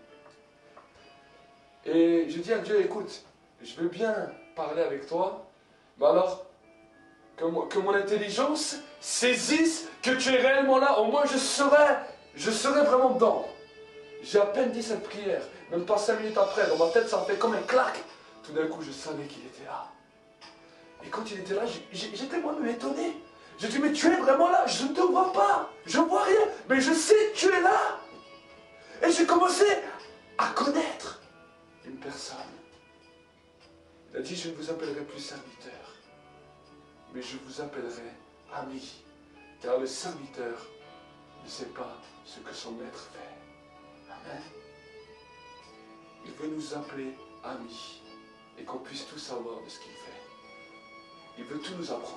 Et je dis à Dieu, écoute, je veux bien parler avec toi, mais alors, que mon intelligence saisisse que tu es réellement là, au moins je serai vraiment dedans. J'ai à peine dit cette prière, même pas 5 minutes après, dans ma tête ça me fait comme un clac. Tout d'un coup, je savais qu'il était là. Et quand il était là, j'étais moi-même étonné. J'ai dit, mais tu es vraiment là, je ne te vois pas, je ne vois rien, mais je sais que tu es là. Et j'ai commencé à connaître une personne. Il a dit, je ne vous appellerai plus serviteur, mais je vous appellerai ami, car le serviteur ne sait pas ce que son maître fait. Amen. Il veut nous appeler amis et qu'on puisse tout savoir de ce qu'il fait. Il veut tout nous apprendre.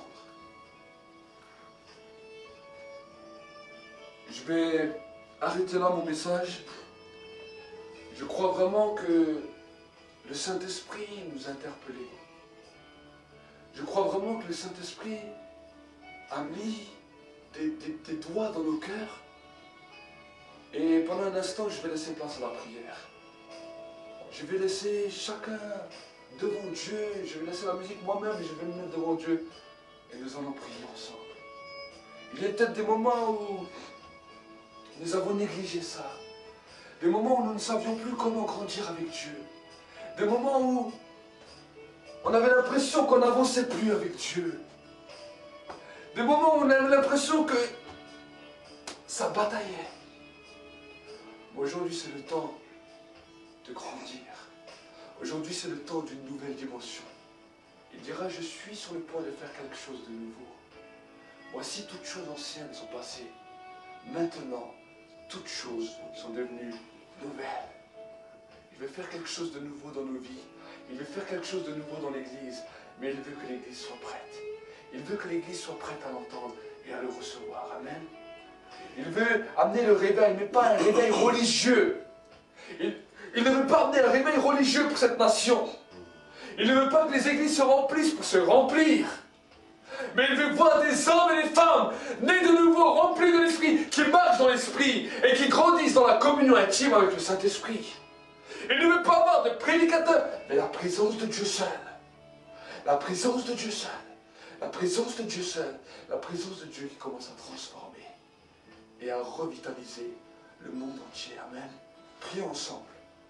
Je vais arrêter là mon message. Je crois vraiment que le Saint-Esprit nous a interpellés. Je crois vraiment que le Saint-Esprit a mis des doigts dans nos cœurs. Et pendant un instant, je vais laisser place à la prière. Je vais laisser chacun devant Dieu. Je vais laisser la musique moi-même et je vais me mettre devant Dieu. Et nous allons prier ensemble. Il y a peut-être des moments où nous avons négligé ça. Des moments où nous ne savions plus comment grandir avec Dieu. Des moments où on avait l'impression qu'on n'avançait plus avec Dieu. Des moments où on avait l'impression que ça bataillait. Aujourd'hui, c'est le temps de grandir. Aujourd'hui, c'est le temps d'une nouvelle dimension. Il dira, je suis sur le point de faire quelque chose de nouveau. Voici, toutes choses anciennes sont passées. Maintenant, toutes choses sont devenues nouvelles. Il veut faire quelque chose de nouveau dans nos vies. Il veut faire quelque chose de nouveau dans l'Église. Mais il veut que l'Église soit prête. Il veut que l'Église soit prête à l'entendre et à le recevoir. Amen. Il veut amener le réveil, mais pas un réveil religieux. Il ne veut pas amener un réveil religieux pour cette nation. Il ne veut pas que les églises se remplissent pour se remplir. Mais il veut voir des hommes et des femmes nés de nouveau, remplis de l'Esprit, qui marchent dans l'Esprit et qui grandissent dans la communion intime avec le Saint-Esprit. Il ne veut pas avoir de prédicateurs, mais la présence de Dieu seul. La présence de Dieu seul. La présence de Dieu seul. La présence de Dieu qui commence à transformer et à revitaliser le monde entier. Amen. Prions ensemble.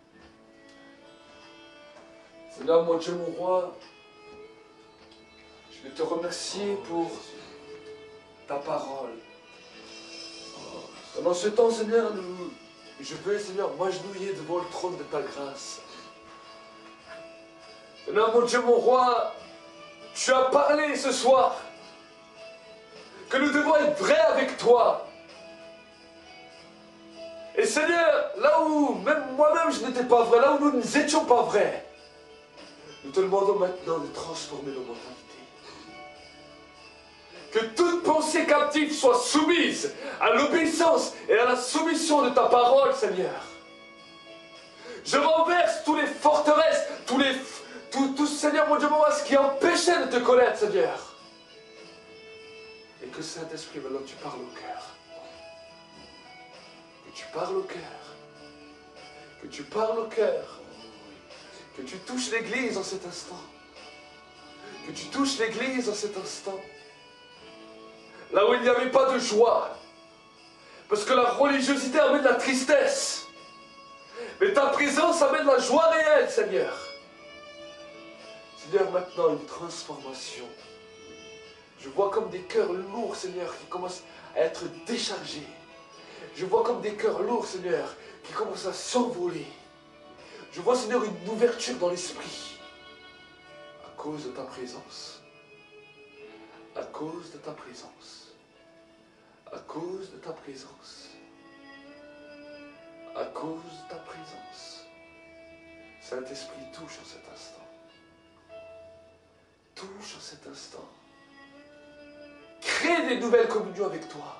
Seigneur, mon Dieu, mon roi, je veux te remercier pour ta parole. Pendant ce temps, Seigneur, je veux, Seigneur, m'agenouiller devant le trône de ta grâce. Seigneur, mon Dieu, mon roi, tu as parlé ce soir que nous devons être vrais avec toi. Et Seigneur, là où même moi-même je n'étais pas vrai, là où nous n'étions pas vrais, nous te demandons maintenant de transformer nos mentalités. Que toute pensée captive soit soumise à l'obéissance et à la soumission de ta parole, Seigneur. Je renverse tous les forteresses, tout, Seigneur, mon Dieu, mon roi, ce qui empêchait de te connaître, Seigneur. Et que Saint-Esprit, maintenant, tu parles au cœur. Que tu parles au cœur. Que tu parles au cœur. Que tu touches l'Église en cet instant. Que tu touches l'Église en cet instant. Là où il n'y avait pas de joie. Parce que la religiosité amène la tristesse. Mais ta présence amène la joie réelle, Seigneur. Seigneur, maintenant une transformation. Je vois comme des cœurs lourds, Seigneur, qui commencent à être déchargés. Je vois comme des cœurs lourds, Seigneur, qui commencent à s'envoler. Je vois, Seigneur, une ouverture dans l'esprit. À cause de ta présence. À cause de ta présence. À cause de ta présence. À cause de ta présence. Saint-Esprit, touche en cet instant. Touche en cet instant. Crée des nouvelles communions avec toi.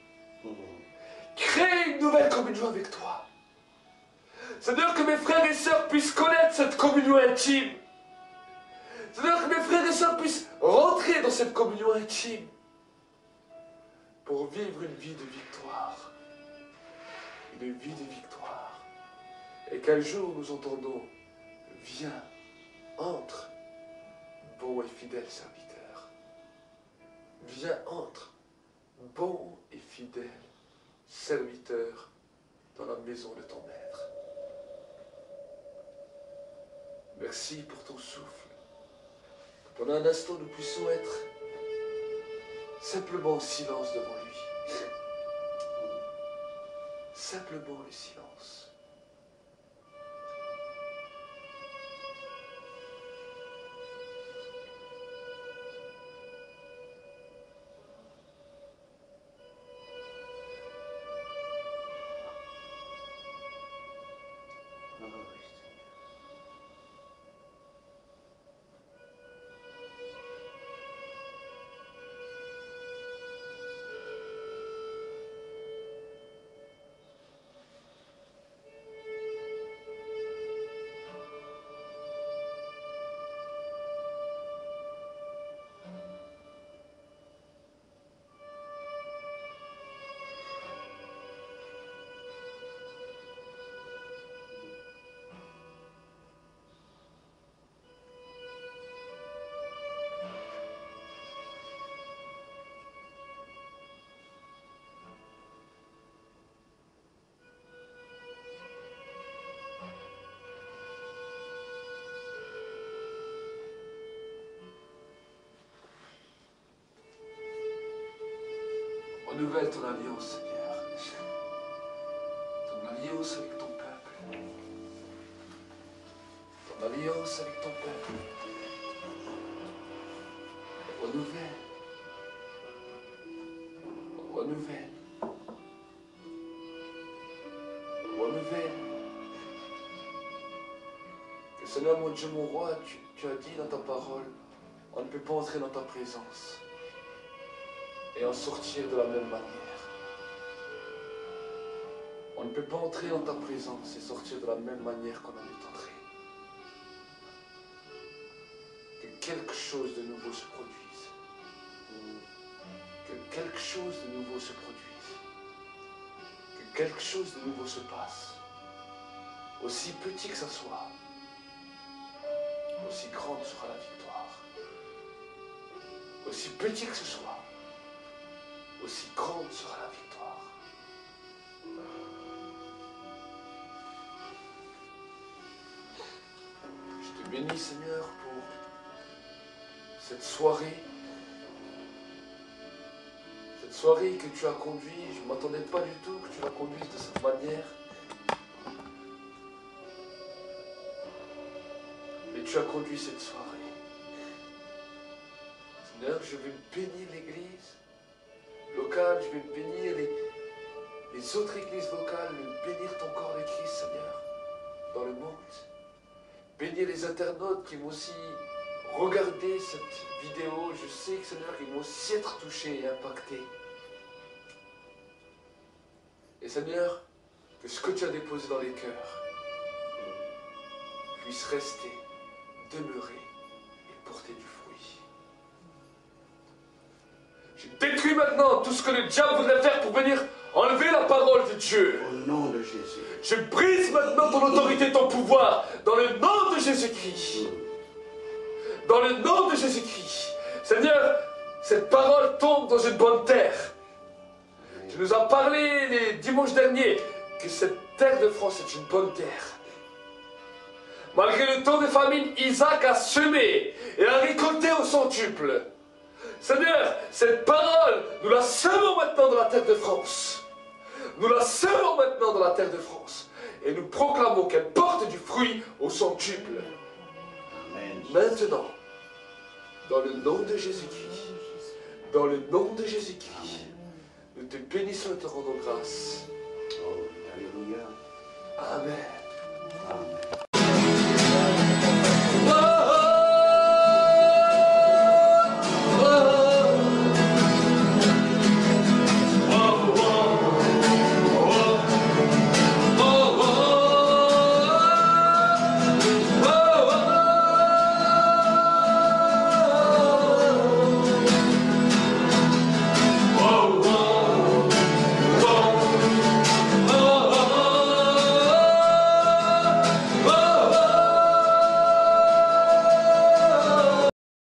Crée une nouvelle communion avec toi. C'est-à-dire que mes frères et sœurs puissent connaître cette communion intime. C'est-à-dire que mes frères et sœurs puissent rentrer dans cette communion intime pour vivre une vie de victoire. Une vie de victoire. Et qu'un jour nous entendons, viens, entre, bon et fidèle serviteur. Viens, entre, bon et fidèle serviteur dans la maison de ton maître. Merci pour ton souffle. Pendant un instant, nous puissions être simplement en silence devant lui. Simplement le silence. Renouvelle ton alliance, Seigneur. Ton alliance avec ton peuple. Ton alliance avec ton peuple. Renouvelle. Renouvelle. Renouvelle. Que Seigneur, mon Dieu, mon roi, tu as dit dans ta parole, on ne peut pas entrer dans ta présence et en sortir de la même manière. On ne peut pas entrer dans ta présence et sortir de la même manière qu'on en est entré. Que quelque chose de nouveau se produise. Que quelque chose de nouveau se produise. Que quelque chose de nouveau se passe. Aussi petit que ça soit, aussi grande sera la victoire. Aussi petit que ce soit, aussi grande sera la victoire. Je te bénis, Seigneur, pour cette soirée. Cette soirée que tu as conduite, je ne m'attendais pas du tout que tu la conduises de cette manière. Mais tu as conduit cette soirée. Seigneur, je vais bénir l'église locale, je vais bénir les autres églises locales, bénir ton corps de Christ, Seigneur, dans le monde. Bénir les internautes qui vont aussi regarder cette vidéo. Je sais que, Seigneur, ils vont aussi être touchés et impactés. Et Seigneur, que ce que tu as déposé dans les cœurs puisse rester, demeurer et porter du fruit. Je détruis maintenant tout ce que le diable voudrait faire pour venir enlever la parole de Dieu. Au nom de Jésus. Je brise maintenant ton autorité, ton pouvoir, dans le nom de Jésus-Christ. Dans le nom de Jésus-Christ. Seigneur, cette parole tombe dans une bonne terre. Tu nous as parlé les dimanches derniers que cette terre de France est une bonne terre. Malgré le temps de famine, Isaac a semé et a récolté au centuple. Seigneur, cette parole, nous la semons maintenant dans la terre de France. Nous la semons maintenant dans la terre de France. Et nous proclamons qu'elle porte du fruit au centuple. Amen. Maintenant, dans le nom de Jésus-Christ, dans le nom de Jésus-Christ, nous te bénissons et te rendons grâce. Oh, alléluia. Amen. Amen.